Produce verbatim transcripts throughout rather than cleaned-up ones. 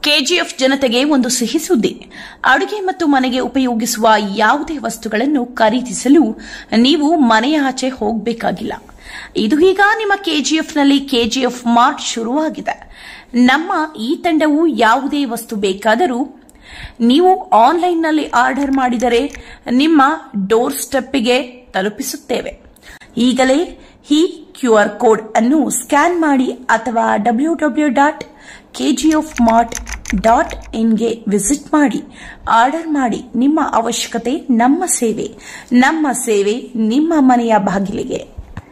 KGF ಜನತೆಗೆ ಒಂದು ಸಿಹಿ ಸುದ್ದಿ. ಅಡುಗೆ ಮತ್ತು ಮನೆಗೆ ಉಪಯೋಗಿಸುವ ಯಾವುದೇ ವಸ್ತುಗಳನ್ನು ಖರೀದಿಸಲು ನೀವು ಮನೆಯ ಆಚೆ ಹೋಗಬೇಕಾಗಿಲ್ಲ. ಇದು ಈಗ ನಿಮ್ಮ ಕೆಜಿಎಫ್ನಲ್ಲಿ ಕೆಜಿಎಫ್ ಮಾರ್ಟ್ ಶುರುವಾಗಿದೆ. ನಮ್ಮ ಈ ತಂಡವು ಯಾವುದೇ ವಸ್ತು ಬೇಕಾದರೂ ನೀವು ಆನ್ಲೈನ್ನಲ್ಲಿ ಆರ್ಡರ್ ಮಾಡಿದರೆ ನಿಮ್ಮ ಡೋರ್ ಸ್ಟೆಪ್ಗೆ ತಲುಪಿಸುತ್ತೇವೆ. ಈಗಲೇ ಈ ಕ್ಯೂಆರ್ ಕೋಡ್ ಅನ್ನು ಸ್ಕ್ಯಾನ್ ಮಾಡಿ ಅಥವಾ W W dot KGF mart dot ಇನ್ಗೆ ವಿಸಿಟ್ ಮಾಡಿ ಆರ್ಡರ್ ಮಾಡಿ. ನಿಮ್ಮ ಅವಶ್ಯಕತೆ ನಮ್ಮ ಸೇವೆ, ನಮ್ಮ ಸೇವೆ ನಿಮ್ಮ ಮನೆಯ ಬಾಗಿಲಿಗೆ.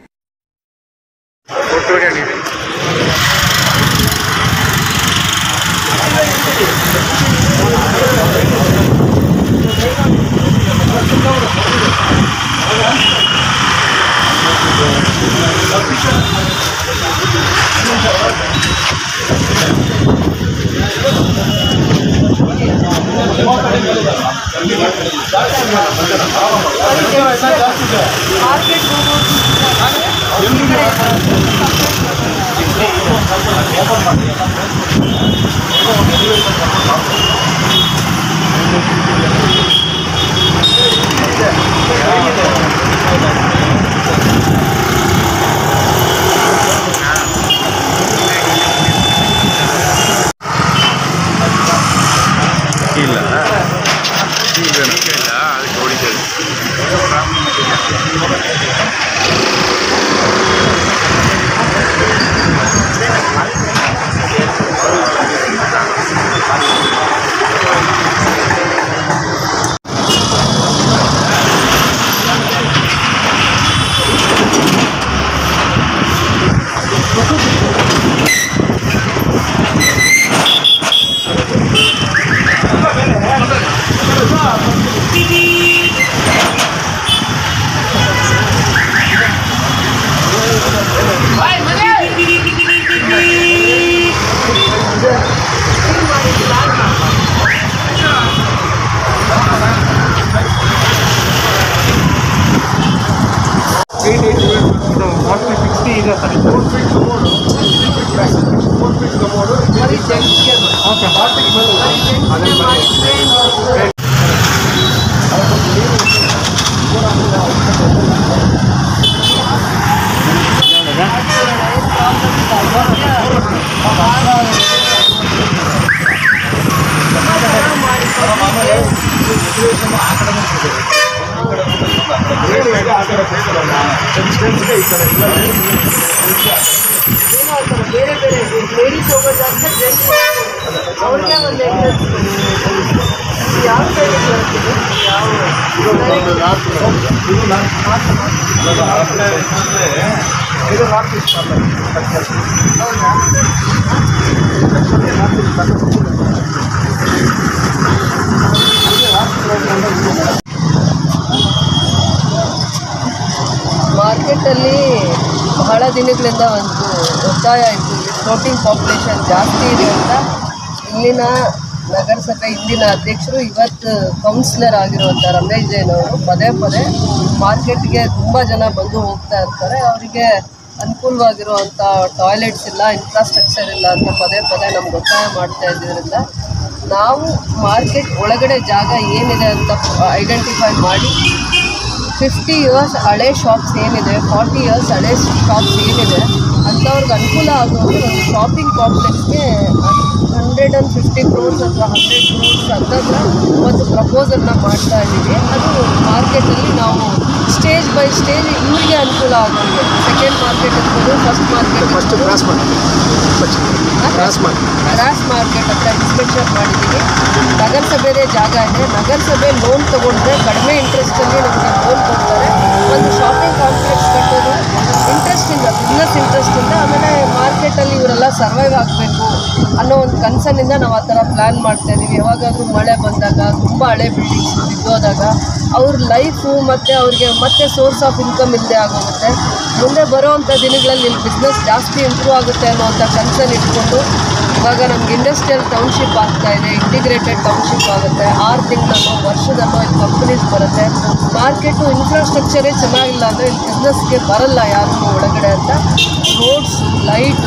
ಬೇರೆ ಬೇರೆ ಲೇಡೀಸ್ ಹೋಗೋದಾದ್ರೆ ಜೆಂಟ್ಸ್ ಅವ್ರಿಗೆ ಒಂದು ಯಾವ ಸೈಡ್ ಬರ್ತೀವಿ ಯಾವ ಮಾರ್ಕೆಟಲ್ಲಿ ಬಹಳ ದಿನಗಳಿಂದ ಒಂದು ಒತ್ತಾಯ ಇತ್ತು. ಫ್ಲೋಟಿಂಗ್ ಪಾಪ್ಯುಲೇಷನ್ ಜಾಸ್ತಿ ಇದೆ ಅಂತ ಇಲ್ಲಿನ ನಗರಸಭೆ ಇಂದಿನ ಅಧ್ಯಕ್ಷರು ಇವತ್ತು ಕೌನ್ಸಿಲರ್ ಆಗಿರುವಂಥ ರಮೇಶ್ ಜೈನ್ ಅವರು ಪದೇ ಪದೇ ಮಾರ್ಕೆಟ್ಗೆ ತುಂಬ ಜನ ಬಂದು ಹೋಗ್ತಾ ಇರ್ತಾರೆ, ಅವರಿಗೆ ಅನುಕೂಲವಾಗಿರುವಂಥ ಟಾಯ್ಲೆಟ್ಸ್ ಇಲ್ಲ, ಇನ್ಫ್ರಾಸ್ಟ್ರಕ್ಚರ್ ಇಲ್ಲ ಅಂತ ಪದೇ ಪದೇ ನಮ್ಗೆ ಒತ್ತಾಯ ಮಾಡ್ತಾ ಇದ್ದಿದ್ದರಿಂದ ನಾವು ಮಾರ್ಕೆಟ್ ಒಳಗಡೆ ಜಾಗ ಏನಿದೆ ಅಂತ ಐಡೆಂಟಿಫೈ ಮಾಡಿ ಫಿಫ್ಟಿ ಇಯರ್ಸ್ ಹಳೆ ಶಾಪ್ಸ್ ಏನಿದೆ, ಫಾರ್ಟಿ ಇಯರ್ಸ್ ಹಳೆ ಶಾಪ್ಸ್ ಏನಿದೆ ಅಂಥವ್ರಿಗೆ ಅನುಕೂಲ ಆಗುವಂಥ ಒಂದು ಶಾಪಿಂಗ್ ಕಾಂಪ್ಲೆಕ್ಸ್ಗೆ ಹಂಡ್ರೆಡ್ ಆ್ಯಂಡ್ ಫಿಫ್ಟಿ ಕ್ರೋರ್ಸ್ ಅಥವಾ ಹಂಡ್ರೆಡ್ ಕ್ರೋರ್ಸ್ ಅಂತಂದ್ರೆ ಒಂದು ಪ್ರಪೋಸಲ್ನ ಮಾಡ್ತಾ ಇದ್ದೀವಿ. ಅದು ಮಾರ್ಕೆಟಲ್ಲಿ ನಾವು ಸ್ಟೇಜ್ ಬೈ ಸ್ಟೇಜ್ ಇವರಿಗೆ ಅನುಕೂಲ ಆಗೋಂಗೆ ಸೆಕೆಂಡ್ ಮಾರ್ಕೆಟ್ ಇರ್ಬೋದು, first market first cross cross market ಹತ್ರ ಇನ್ಸ್ಪೆಕ್ಷನ್ ಮಾಡಿದ್ದೀವಿ. ನಗರಸಭೆದೇ ಜಾಗ ಇದೆ, ನಗರಸಭೆ ಲೋನ್ ತೊಗೊಂಡ್ರೆ ಕಡಿಮೆ ಇಂಟ್ರೆಸ್ಟಲ್ಲಿ ನಮಗೆ ಲೋನ್ ಕೊಡ್ತಾರೆ. ಒಂದು ಶಾಪಿಂಗ್ ಕಾಂಪ್ಲೆಕ್ಸ್ ಕಟ್ಟೋದು ಇಂಟ್ರೆಸ್ಟಿಂದ, ಬಿಸ್ನೆಸ್ ಇಂಟ್ರೆಸ್ಟಿಂದ, ಆಮೇಲೆ ಮಾರ್ಕೆಟಲ್ಲಿ ಇವರೆಲ್ಲ ಸರ್ವೈವ್ ಆಗಬೇಕು ಅನ್ನೋ ಒಂದು ಕನ್ಸರ್ನಿಂದ ನಾವು ಆ ಥರ ಪ್ಲ್ಯಾನ್ ಮಾಡ್ತಾಯಿದ್ದೀವಿ. ಯಾವಾಗಾದರೂ ಮಳೆ ಬಂದಾಗ, ತುಂಬ ಹಳೆ ಬಿಲ್ಡಿಂಗ್ಸ್ ಬಿದ್ದೋದಾಗ ಅವ್ರ ಲೈಫು ಮತ್ತು ಅವ್ರಿಗೆ ಮತ್ತೆ ಸೋರ್ಸ್ ಆಫ್ ಇನ್ಕಮ್ ಇಲ್ಲದೆ ಆಗೋಗುತ್ತೆ. ಮುಂದೆ ಬರೋವಂಥ ದಿನಗಳಲ್ಲಿ ಇಲ್ಲಿ ಬಿಸ್ನೆಸ್ ಜಾಸ್ತಿ ಇಂಪ್ರೂವ್ ಆಗುತ್ತೆ ಅನ್ನೋವಂಥ ಕನ್ಸರ್ನ್ ಇಟ್ಕೊಂಡು ಇವಾಗ ನಮ್ಗೆ ಇಂಡಸ್ಟ್ರಿಯಲ್ ಟೌನ್ಶಿಪ್ ಆಗ್ತಾ ಇದೆ, ಇಂಟಿಗ್ರೇಟೆಡ್ ಟೌನ್ಶಿಪ್ ಆಗುತ್ತೆ. ಆರು ತಿಂಗಳಲ್ಲೋ ವರ್ಷದಲ್ಲೋ ಇಲ್ಲಿ ಕಂಪ್ನೀಸ್ ಬರುತ್ತೆ. ಮಾರ್ಕೆಟು ಇನ್ಫ್ರಾಸ್ಟ್ರಕ್ಚರೇ ಚೆನ್ನಾಗಿಲ್ಲ ಅಂದರೆ ಇಲ್ಲಿ ಬಿಸ್ನೆಸ್ಗೆ ಬರಲ್ಲ ಯಾರು ಒಳಗಡೆ ಅಂತ ರೋಡ್ಸು, ಲೈಟು,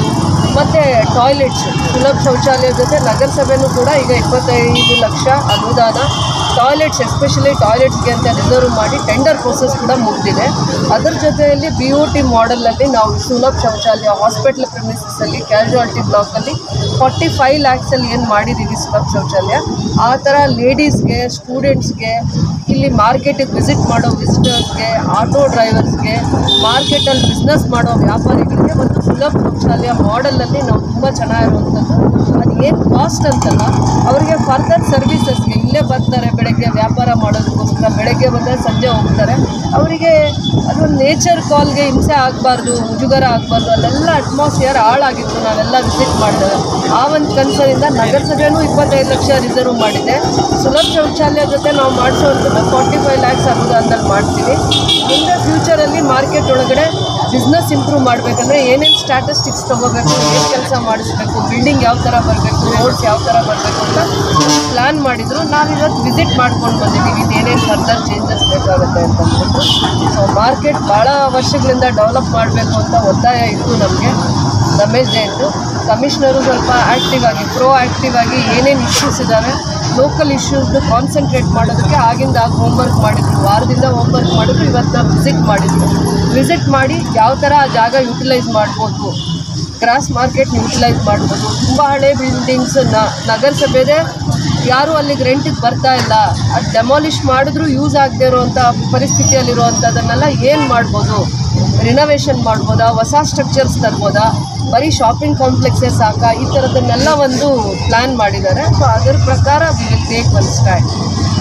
ಮತ್ತು ಟಾಯ್ಲೆಟ್ಸ್, ಸುಲಭ ಶೌಚಾಲಯ ಜೊತೆ ನಗರಸಭೆನೂ ಕೂಡ ಈಗ ಇಪ್ಪತ್ತೈದು ಲಕ್ಷ ಅನುದಾನ ಟಾಯ್ಲೆಟ್ಸ್, ಎಸ್ಪೆಷಲಿ ಟಾಯ್ಲೆಟ್ಸ್ಗೆ ಅಂತ ರಿಸರ್ವ್ ಮಾಡಿ ಟೆಂಡರ್ ಪ್ರೋಸೆಸ್ ಕೂಡ ಮುಗಿದಿದೆ. ಅದರ ಜೊತೆಯಲ್ಲಿ ಬಿ ಯು ಟಿ ಮಾಡೆಲಲ್ಲಿ ನಾವು ಸುಲಭ ಶೌಚಾಲಯ ಹಾಸ್ಪಿಟಲ್ ಪ್ರಿಮಿಸಸ್ಸಲ್ಲಿ ಕ್ಯಾಶುಯಾಲಿಟಿ ಬ್ಲಾಕಲ್ಲಿ ಫಾರ್ಟಿ ಫೈವ್ ಲ್ಯಾಕ್ಸಲ್ಲಿ ಏನು ಮಾಡಿದ್ದೀವಿ ಸುಲಭ ಶೌಚಾಲಯ, ಆ ಥರ ಲೇಡೀಸ್ಗೆ, ಸ್ಟೂಡೆಂಟ್ಸ್ಗೆ, ಇಲ್ಲಿ ಮಾರ್ಕೆಟಿಗೆ ವಿಸಿಟ್ ಮಾಡೋ ವಿಸಿಟರ್ಸ್ಗೆ, ಆಟೋ ಡ್ರೈವರ್ಸ್ಗೆ, ಮಾರ್ಕೆಟಲ್ಲಿ ಬಿಸ್ನೆಸ್ ಮಾಡೋ ವ್ಯಾಪಾರಿಗಳಿಗೆ ಒಂದು ಸುಲಭ ಶೌಚಾಲಯ ಮಾಡೆಲಲ್ಲಿ ನಾವು ತುಂಬ ಚೆನ್ನಾಗಿರುವಂಥದ್ದು. ಅದು ಏನು ಕಾಸ್ಟ್ ಅಂತಲ್ಲ, ಅವರಿಗೆ ಫರ್ದರ್ ಸರ್ವಿಸಸ್ಗೆ ಇಲ್ಲೇ ಬರ್ತಾರೆ, ಬೆಳಗ್ಗೆ ವ್ಯಾಪಾರ ಮಾಡೋದಕ್ಕೋಸ್ಕರ ಬೆಳಗ್ಗೆ ಬಂದರೆ ಸಂಜೆ ಹೋಗ್ತಾರೆ. ಅವರಿಗೆ ಅದೊಂದು ನೇಚರ್ ಕಾಲ್ಗೆ ಹಿಂಸೆ ಆಗಬಾರ್ದು, ಮುಜುಗರ ಆಗಬಾರ್ದು. ಅಲ್ಲೆಲ್ಲ ಅಟ್ಮಾಸ್ಫಿಯರ್ ಹಾಳಾಗಿತ್ತು ನಾವೆಲ್ಲ ವಿಸಿಟ್ ಮಾಡಿದಾಗ. ಆ ಒಂದು ಕನ್ಸರ್ನಿಂದ ನಗರಸಭೆಯೂ ಇಪ್ಪತ್ತೈದು ಲಕ್ಷ ರಿಸರ್ವ್ ಮಾಡಿದೆ. ಸುಲಭ ಶೌಚಾಲಯ ಜೊತೆ ನಾವು ಮಾಡಿಸೋವಂಥದ್ದು ಫಾರ್ಟಿ ಫೈವ್ ಲ್ಯಾಕ್ಸ್ ಅನುದಾನದಲ್ಲಿ ಮಾಡ್ತೀವಿ. ಮುಂದೆ ಫ್ಯೂಚರಲ್ಲಿ ಮಾರ್ಕೆಟ್ ಒಳಗಡೆ ಬಿಸ್ನೆಸ್ ಇಂಪ್ರೂವ್ ಮಾಡಬೇಕಂದ್ರೆ ಏನೇನು ಸ್ಟ್ಯಾಟಿಸ್ಟಿಕ್ಸ್ ತೊಗೋಬೇಕು, ಏನು ಕೆಲಸ ಮಾಡಿಸ್ಬೇಕು, ಬಿಲ್ಡಿಂಗ್ ಯಾವ ಥರ ಬರಬೇಕು, ರೋಡ್ಸ್ ಯಾವ ಥರ ಬರಬೇಕು ಅಂತ ಪ್ಲ್ಯಾನ್ ಮಾಡಿದರು. ನಾವು ಇವತ್ತು ವಿಸಿಟ್ ಮಾಡ್ಕೊಂಡು ಬಂದಿದ್ದೀವಿ, ಇದೇನೇನು ಫರ್ದರ್ ಚೇಂಜಸ್ ಬೇಕಾಗುತ್ತೆ ಅಂತ ಅಂದ್ಬಿಟ್ಟು. ಸೊ ಮಾರ್ಕೆಟ್ ಭಾಳ ವರ್ಷಗಳಿಂದ ಡೆವಲಪ್ ಮಾಡಬೇಕು ಅಂತ ಒತ್ತಾಯ ಇತ್ತು ನಮಗೆ. ರಮೇಶ್ ಜೈನ್ರು ಕಮಿಷನರು ಸ್ವಲ್ಪ ಆ್ಯಕ್ಟಿವ್ ಆಗಿ, ಪ್ರೋ ಆ್ಯಕ್ಟಿವ್ ಆಗಿ ಏನೇನು ಇಶ್ಯೂಸ್ ಇದ್ದಾವೆ, ಲೋಕಲ್ ಇಶ್ಯೂಸ್ದು ಕಾನ್ಸಂಟ್ರೇಟ್ ಮಾಡೋದಕ್ಕೆ ಆಗಿಂದ ಆಗ ಹೋಮ್ವರ್ಕ್ ಮಾಡಿದ್ರು. ವಾರದಿಂದ ಹೋಮ್ವರ್ಕ್ ಮಾಡಿದ್ರು. ಇವತ್ತು ನಾವು ವಿಸಿಟ್ ಮಾಡಿದ್ವಿ. ವಿಸಿಟ್ ಮಾಡಿ ಯಾವ ಥರ ಆ ಜಾಗ ಯುಟಿಲೈಸ್ ಮಾಡ್ಬೋದು, ಕ್ರಾಸ್ ಮಾರ್ಕೆಟ್ ಯುಟಿಲೈಸ್ ಮಾಡ್ಬೋದು. ತುಂಬ ಹಳೆ ಬಿಲ್ಡಿಂಗ್ಸ್ ನಗರಸಭೆದೇ, ಯಾರೂ ಅಲ್ಲಿಗೆ ರೆಂಟಿಗೆ ಬರ್ತಾ ಇಲ್ಲ, ಅದು ಡೆಮಾಲಿಷ್ ಮಾಡಿದ್ರೂ ಯೂಸ್ ಆಗದೆ ಇರೋವಂಥ ಪರಿಸ್ಥಿತಿಯಲ್ಲಿರುವಂಥದ್ದನ್ನೆಲ್ಲ ಏನು ಮಾಡ್ಬೋದು, ರಿನೋವೇಷನ್ ಮಾಡ್ಬೋದಾ, ಹೊಸ ಸ್ಟ್ರಕ್ಚರ್ಸ್ ತರ್ಬೋದಾ, ಬರೀ ಶಾಪಿಂಗ್ ಕಾಂಪ್ಲೆಕ್ಸೇ ಸಾಕಾ, ಈ ಥರದನ್ನೆಲ್ಲ ಒಂದು ಪ್ಲ್ಯಾನ್ ಮಾಡಿದ್ದಾರೆ. ಸೊ ಅದರ ಪ್ರಕಾರ we will take one stand.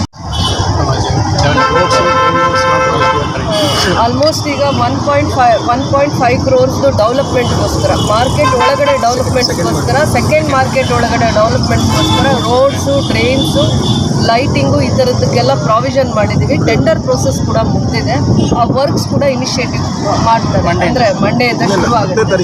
Almost ಈಗ one point five one point five ಕ್ರೋರ್ಸ್ದು ಡೆವಲಪ್ಮೆಂಟ್ಗೋಸ್ಕರ, ಮಾರ್ಕೆಟ್ ಒಳಗಡೆ ಡೆವಲಪ್ಮೆಂಟ್ಗೋಸ್ಕರ, ಸೆಕೆಂಡ್ ಮಾರ್ಕೆಟ್ ಒಳಗಡೆ ಡೆವಲಪ್ಮೆಂಟ್ಗೋಸ್ಕರ ರೋಡ್ಸು, ಟ್ರೈನ್ಸು, ಲೈಟಿಂಗು ಈ ಥರದಕ್ಕೆಲ್ಲ ಪ್ರಾವಿಷನ್ ಮಾಡಿದ್ದೀವಿ. ಟೆಂಡರ್ ಪ್ರೋಸೆಸ್ ಕೂಡ ಮುಗಿದಿದೆ. ಆ ವರ್ಕ್ಸ್ ಕೂಡ ಇನಿಷಿಯೇಟಿವ್ ಮಾಡ್ತಾರೆ. ಅಂದರೆ ಮಂಡೆಯಿಂದ ಶುರು ಆಗುತ್ತೆ.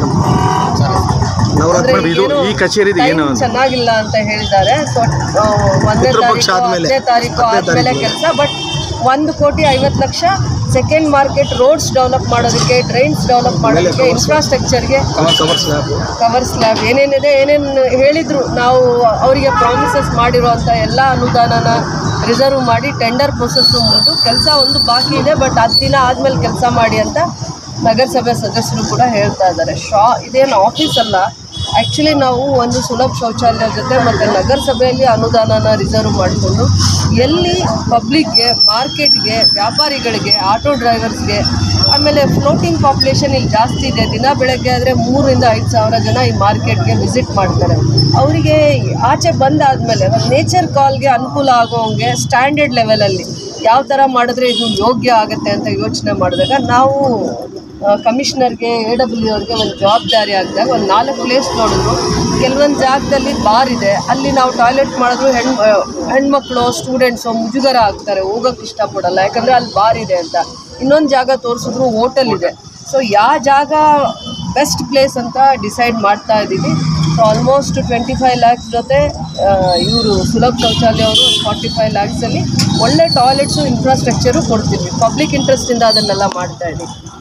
ಚೆನ್ನಾಗಿಲ್ಲ ಅಂತ ಹೇಳಿದ್ದಾರೆ. ಸೊ ಒಂದನೇ ತಾರೀಕು ಹತ್ತನೇ ತಾರೀಕು ಆದಮೇಲೆ ಕೆಲಸ. ಬಟ್ ಒಂದು ಕೋಟಿ ಐವತ್ತು ಲಕ್ಷ ಸೆಕೆಂಡ್ ಮಾರ್ಕೆಟ್ ರೋಡ್ಸ್ ಡೆವಲಪ್ ಮಾಡೋದಕ್ಕೆ, ಡ್ರೈನ್ಸ್ ಡೆವಲಪ್ ಮಾಡೋದಕ್ಕೆ, ಇನ್ಫ್ರಾಸ್ಟ್ರಕ್ಚರ್ಗೆ, ಕವರ್ ಸ್ಲ್ಯಾಬ್ ಏನೇನಿದೆ, ಏನೇನು ಹೇಳಿದರು ನಾವು ಅವರಿಗೆ ಪ್ರಾಮಿಸಸ್ ಮಾಡಿರುವಂಥ ಎಲ್ಲ ಅನುದಾನನ ರಿಸರ್ವ್ ಮಾಡಿ ಟೆಂಡರ್ ಪ್ರೊಸೆಸ್ಸು ಮುಗಿದು ಕೆಲಸ ಒಂದು ಬಾಕಿ ಇದೆ. ಬಟ್ ಹತ್ತು ದಿನ ಆದಮೇಲೆ ಕೆಲಸ ಮಾಡಿ ಅಂತ ನಗರಸಭೆ ಸದಸ್ಯರು ಕೂಡ ಹೇಳ್ತಾ ಇದ್ದಾರೆ. ಶಾ ಇದೇನು ಆಫೀಸ್ ಅಲ್ಲ, ಆ್ಯಕ್ಚುಲಿ ನಾವು ಒಂದು ಸುಲಭ ಶೌಚಾಲಯ ಜೊತೆ ಮತ್ತು ನಗರಸಭೆಯಲ್ಲಿ ಅನುದಾನನ ರಿಸರ್ವ್ ಮಾಡಿಕೊಂಡು ಎಲ್ಲಿ ಪಬ್ಲಿಕ್ಗೆ, ಮಾರ್ಕೆಟ್ಗೆ, ವ್ಯಾಪಾರಿಗಳಿಗೆ, ಆಟೋ ಡ್ರೈವರ್ಸ್ಗೆ, ಆಮೇಲೆ ಫ್ಲೋಟಿಂಗ್ ಪಾಪ್ಯುಲೇಷನ್ ಇಲ್ಲಿ ಜಾಸ್ತಿ ಇದೆ. ದಿನ ಬೆಳಗ್ಗೆ ಆದರೆ ಮೂರರಿಂದ ಐದು ಸಾವಿರ ಜನ ಈ ಮಾರ್ಕೆಟ್ಗೆ ವಿಸಿಟ್ ಮಾಡ್ತಾರೆ. ಅವರಿಗೆ ಆಚೆ ಬಂದಾದಮೇಲೆ ಒಂದು ನೇಚರ್ ಕಾಲ್ಗೆ ಅನುಕೂಲ ಆಗೋಂಗೆ ಸ್ಟ್ಯಾಂಡರ್ಡ್ ಲೆವೆಲಲ್ಲಿ ಯಾವ ಥರ ಮಾಡಿದ್ರೆ ಇದು ಯೋಗ್ಯ ಆಗುತ್ತೆ ಅಂತ ಯೋಚನೆ ಮಾಡಿದಾಗ ನಾವು ಕಮಿಷನರ್ಗೆ, ಎ ಡಬ್ಲ್ಯೂ ಅವ್ರಿಗೆ ಒಂದು ಜವಾಬ್ದಾರಿ ಆಗಿದಾಗ ಒಂದು ನಾಲ್ಕು ಪ್ಲೇಸ್ ನೋಡಿದ್ರು. ಕೆಲವೊಂದು ಜಾಗದಲ್ಲಿ ಬಾರ್ ಇದೆ, ಅಲ್ಲಿ ನಾವು ಟಾಯ್ಲೆಟ್ ಮಾಡಿದ್ರು ಹೆಣ್ಣು ಹೆಣ್ಮಕ್ಳು, ಸ್ಟೂಡೆಂಟ್ಸು ಮುಜುಗರ ಆಗ್ತಾರೆ, ಹೋಗೋಕ್ಕೆ ಇಷ್ಟಪಡಲ್ಲ, ಯಾಕಂದರೆ ಅಲ್ಲಿ ಬಾರ್ ಇದೆ ಅಂತ. ಇನ್ನೊಂದು ಜಾಗ ತೋರಿಸಿದ್ರು ಹೋಟೆಲ್ ಇದೆ. ಸೊ ಯಾವ ಜಾಗ ಬೆಸ್ಟ್ ಪ್ಲೇಸ್ ಅಂತ ಡಿಸೈಡ್ ಮಾಡ್ತಾ ಇದ್ದೀವಿ. So almost twenty five lakhs ಜೊತೆ ಇವರು ಸುಲಭ ಶೌಚಾಲಯ ಅವರು ಒಂದು ಫಾರ್ಟಿ ಫೈವ್ ಲ್ಯಾಕ್ಸಲ್ಲಿ ಒಳ್ಳೆ ಟಾಯ್ಲೆಟ್ಸು, ಇನ್ಫ್ರಾಸ್ಟ್ರಕ್ಚರು ಕೊಡ್ತೀವಿ. ಪಬ್ಲಿಕ್ ಇಂಟ್ರೆಸ್ಟಿಂದ ಅದನ್ನೆಲ್ಲ ಮಾಡ್ತಾ ಇದ್ದೀವಿ.